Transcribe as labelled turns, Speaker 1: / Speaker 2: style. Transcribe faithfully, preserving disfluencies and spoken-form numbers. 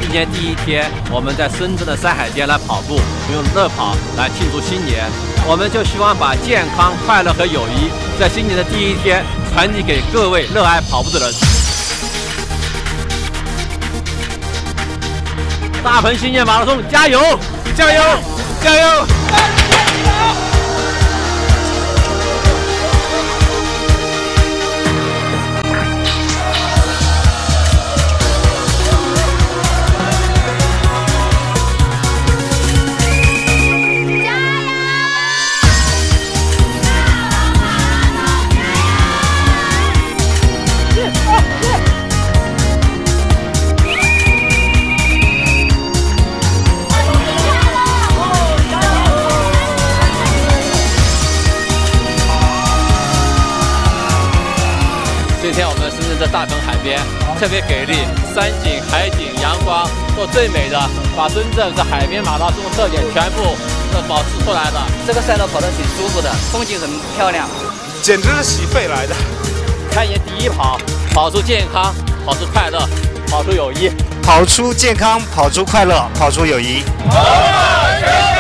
Speaker 1: 年第一天，我们在深圳的山海间来跑步，用乐跑来庆祝新年。我们就希望把健康、快乐和友谊，在新年的第一天传递给各位热爱跑步的人。大鹏新年马拉松，加油！加油！加油！ 今天我们深圳的大鹏海边特别给力，山景、海景、阳光做最美的，把深圳这海边马拉松的特点全部都保持出来的。
Speaker 2: 这个赛道跑得挺舒服的，风景很漂亮，
Speaker 3: 简直是洗肺来的。
Speaker 1: 开年第一跑，跑出健康，跑出快乐，跑出友谊，
Speaker 4: 跑出健康，跑出快乐，跑出友谊。